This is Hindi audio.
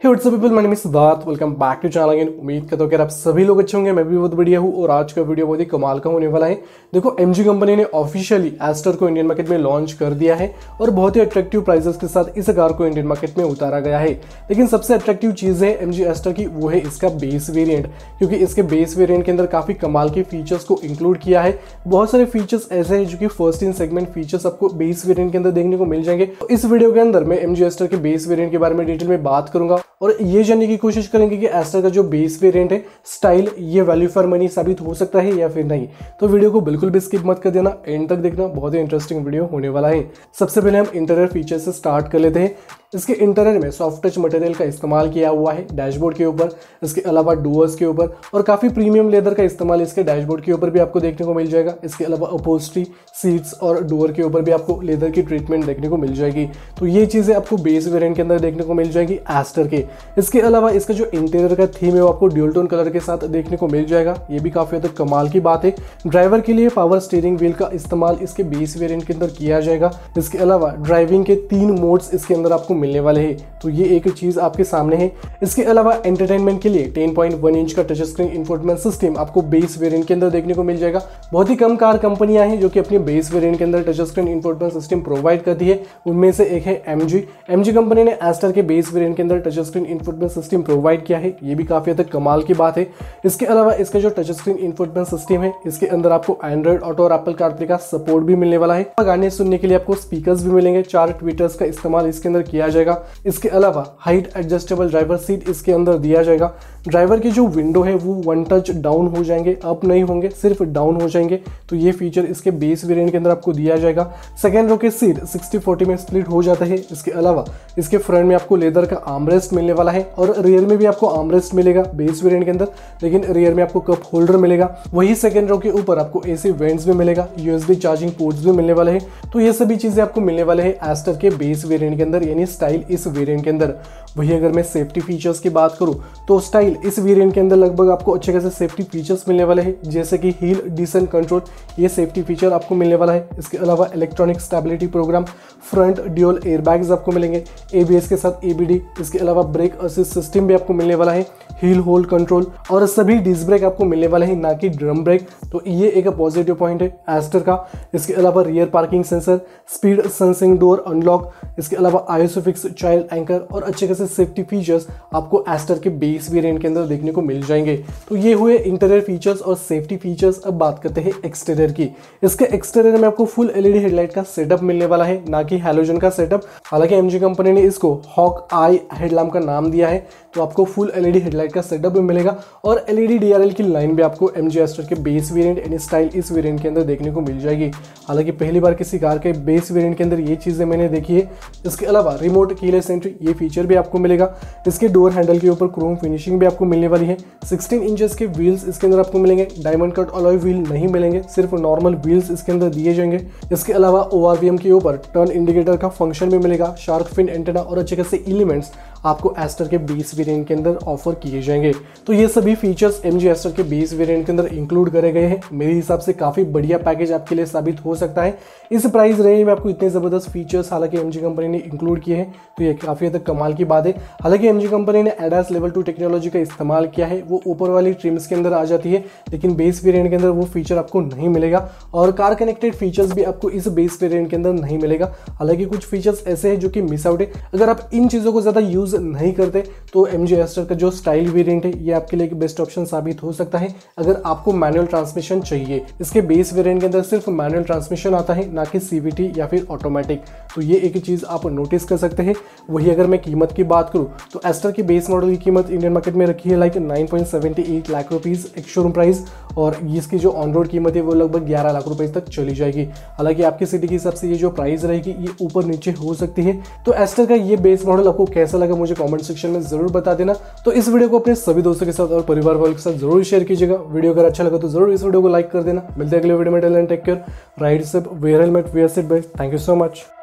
Hey what's up people, my name is Siddharth. Welcome back to channel again. उम्मीद करता हूं कि आप सभी लोग अच्छे होंगे। मैं भी बहुत बढ़िया हूं और आज का वीडियो बहुत ही कमाल का होने वाला है। देखो, एमजी कंपनी ने ऑफिशियली एस्टर को इंडियन मार्केट में लॉन्च कर दिया है और बहुत ही अट्रैक्टिव प्राइसेस के साथ इस कार को इंडियन मार्केट में उतारा गया है। लेकिन सबसे अट्रैक्टिव चीज है एमजी एस्टर की, वो है इसका बेस वेरिएंट, क्योंकि इसके बेस वेरिएंट के अंदर काफी कमाल के फीचर्स को इंक्लूड किया है। बहुत सारे फीचर्स ऐसे हैं जो कि फर्स्ट इन सेगमेंट फीचर्स आपको बेस वेरिएंट के अंदर देखने को मिल जाएंगे। तो इस वीडियो के अंदर मैं एमजी एस्टर के बेस वेरिएंट के बारे में डिटेल में बात करूंगा और ये जानने की कोशिश करेंगे कि एस्टर का जो बेस वेरिएंट है स्टाइल, ये वैल्यू फॉर मनी साबित हो सकता है या फिर नहीं। तो वीडियो को बिल्कुल भी स्किप मत कर देना, एंड तक देखना, बहुत ही इंटरेस्टिंग वीडियो होने वाला है। सबसे पहले हम इंटीरियर फीचर से स्टार्ट कर लेते हैं। इसके इंटीरियर में सॉफ्ट टच मटेरियल का इस्तेमाल किया हुआ है डैशबोर्ड के ऊपर, इसके अलावा डोर्स के ऊपर, और काफी प्रीमियम लेदर का इस्तेमाल इसके डैशबोर्ड के ऊपर भी आपको देखने को मिल जाएगा। इसके अलावा अपहोल्स्ट्री, सीट्स और डोर के ऊपर भी आपको लेदर की ट्रीटमेंट देखने को मिल जाएगी। तो ये चीजें आपको बेस वेरिएंट के अंदर देखने को मिल जाएगी एस्टर के। इसके अलावा इसका जो इंटीरियर का थीम है वो आपको ड्यूल टोन कलर के साथ देखने को मिल जाएगा। ये भी काफी हद तक कमाल की बात है। ड्राइवर के लिए पावर स्टीयरिंग व्हील का इस्तेमाल इसके बेस वेरिएंट के अंदर किया जाएगा। इसके अलावा ड्राइविंग के 3 मोड्स इसके अंदर आपको मिलने वाले हैं, तो ये एक चीज आपके सामने है। इसके अलावा एंटरटेनमेंट के लिए 10.1 इंच का टच स्क्रीन इंफोटेनमेंट सिस्टम आपको बेस वेरिएंट के अंदर देखने को मिल जाएगा। बहुत ही कम कार कंपनियां हैं जो कि अपने बेस वेरिएंट के अंदर touch screen infotainment system provide करती है। उनमें से एक है एमजी कंपनी ने एस्टर के बेस वेरिएंट के अंदर touch screen infotainment system provide किया है। ये भी काफी हद तक कमाल की बात है। इसके अलावा इसका जो टच स्क्रीन इंफोटेनमेंट सिस्टम है, इसके अंदर आपको एंड्रॉइड ऑटो और एप्पल कारप्ले का सपोर्ट भी मिलने वाला है। गाने सुनने के लिए आपको स्पीकर्स भी मिलेंगे। 4 ट्वीटर्स का इस्तेमाल इसके अंदर किया जाएगा। इसके अलावा हाइट एडजस्टेबल ड्राइवर सीट इसके अंदर दिया जाएगा। ड्राइवर की जो विंडो है वो 1 टच डाउन हो जाएंगे, अप नहीं होंगे, सिर्फ डाउन हो जाएंगे। तो ये फीचर इसके बेस वेरिएंट के अंदर आपको दिया जाएगा। सेकेंड रो के सीट 60-40 में स्प्लिट हो जाता है। इसके अलावा इसके फ्रंट में आपको लेदर का आर्मरेस्ट मिलने वाला है और रियर में भी आपको आर्मरेस्ट मिलेगा बेस वेरिएंट के अंदर, लेकिन रियर में आपको कप होल्डर मिलेगा। वही सेकेंड रो के ऊपर आपको एसी वेंट्स भी मिलेगा, यूएसबी चार्जिंग पोर्ट्स भी मिलने वाले हैं। तो ये सभी चीजें आपको मिलने वाले हैं एस्टर के बेस वेरिएंट के अंदर, यानी स्टाइल इस वेरिएंट के अंदर। वही अगर मैं सेफ्टी फीचर्स की बात करूं तो स्टाइल इस वेरिएंट के अंदर लगभग आपको अच्छे खासे सेफ्टी फीचर्स मिलने वाले हैं, जैसे कि हील डिसेंट कंट्रोल, ये सेफ्टी फीचर आपको मिलने वाला है। इसके अलावा electronic stability program, front dual airbags आपको मिलेंगे एबीएस के साथ एबीडी। इसके अलावा ब्रेक असिस्ट सिस्टम भी आपको मिलने वाला है, हील होल्ड कंट्रोल, और सभी डिस्क ब्रेक आपको मिलने वाले हैं, ना कि ड्रम ब्रेक। तो ये एक पॉजिटिव पॉइंट है एस्टर का। इसके अलावा rear parking sensor, speed sensing door unlock, इसके अलावा आइसोफिक्स चाइल्ड एंकर और अच्छे खासे सेफ्टी फीचर्स आपको एस्टर के बेस वेरिएंट के अंदर देखने को मिल जाएंगे। तो ये हुए इंटीरियर फीचर्स और सेफ्टी फीचर्स। अब बात करते हैं एक्सटीरियर की। इसके एक्सटीरियर में आपको फुल एलईडी हेडलाइट का सेटअप मिलने वाला है, ना कि हैलोजन का सेटअप। हालांकि एमजी कंपनी ने इसको हॉक आई हेडलैम्प का नाम दिया है, तो आपको फुल एलईडी हेडलाइट का सेटअप भी मिलेगा और एलईडी डीआरएल की लाइन भी आपको एमजी एस्टर के बेस वेरिएंट यानी स्टाइल इस वेरिएंट के अंदर देखने को मिल जाएगी। हालांकि पहली बार किसी कार के बेस वेरिएंट के अंदर ये चीजें मैंने देखी है। इसके अलावा रिमोट कीलेस एंट्री, ये फीचर भी आपको मिलेगा। इसके डोर हैंडल के ऊपर क्रोम फिनिशिंग भी आपको मिलने वाली है। 16 इंचेस के व्हील्स इसके अंदर आपको मिलेंगे। डायमंड कट अलॉय व्हील नहीं मिलेंगे, सिर्फ नॉर्मल व्हील्स इसके अंदर दिए जाएंगे। इसके अलावा ओआरवीएम के ऊपर टर्न इंडिकेटर का फंक्शन भी मिलेगा। शार्क फिन एंटेना और अच्छे खासे एलिमेंट्स आपको एस्टर के बेस वेरिएंट के अंदर ऑफर किए जाएंगे। तो ये सभी फीचर्स एमजी एस्टर के बेस वेरिएंट के अंदर इंक्लूड करे गए हैं। मेरे हिसाब से काफी बढ़िया पैकेज आपके लिए साबित हो सकता है। इस प्राइस रेंज में आपको इतने जबरदस्त फीचर्स हालांकि एमजी कंपनी ने इंक्लूड किए हैं, तो ये काफी हद तक कमाल की बात है। हालांकि एमजी कंपनी ने एडास लेवल 2 टेक्नोलॉजी का इस्तेमाल किया है, वो ऊपर वाली ट्रिम्स के अंदर आ जाती है, लेकिन बेस वेरिएंट के अंदर वो फीचर आपको नहीं मिलेगा और कार कनेक्टेड फीचर्स भी आपको इस बेस वेरिएंट के अंदर नहीं मिलेगा। हालांकि कुछ फीचर्स ऐसे हैं जो कि मिस आउट है। अगर आप इन चीजों को ज्यादा यूज नहीं करते तो एमजी एस्टर का जो स्टाइल वेरिएंट है ये आपके लिए एक बेस्ट ऑप्शन साबित हो सकता है। अगर आपको मैनुअल ट्रांसमिशन चाहिए, इसके बेस वेरिएंट के अंदर सिर्फ मैनुअल ट्रांसमिशन आता है, ना कि सीवीटी या फिर ऑटोमेटिक। तो ये एक चीज आप नोटिस कर सकते हैं। वही अगर मैं कीमत की बात करूं तो एस्टर की बेस मॉडल की कीमत इंडियन मार्केट में रखी है like 9.78 lakh rupees ex showroom price, और इसकी जो ऑन रोड कीमत है वो लगभग 11 लाख रुपए तक चली जाएगी। हालांकि आपकी सिटी के हिसाब से ये जो प्राइस रहेगी ये ऊपर नीचे हो सकती है। तो एस्टर का ये बेस मॉडल आपको कैसा लगा मुझे कमेंट सेक्शन में जरूर बता देना। तो इस वीडियो को अपने सभी दोस्तों के साथ और परिवार वालों के साथ जरूर शेयर कीजिएगा। वीडियो अगर अच्छा लगा तो जरूर इस वीडियो को लाइक कर देना। मिलते हैं अगले वीडियो में। Tell and take care, ride safe, wear helmet, wear seat belt. Thank you so much.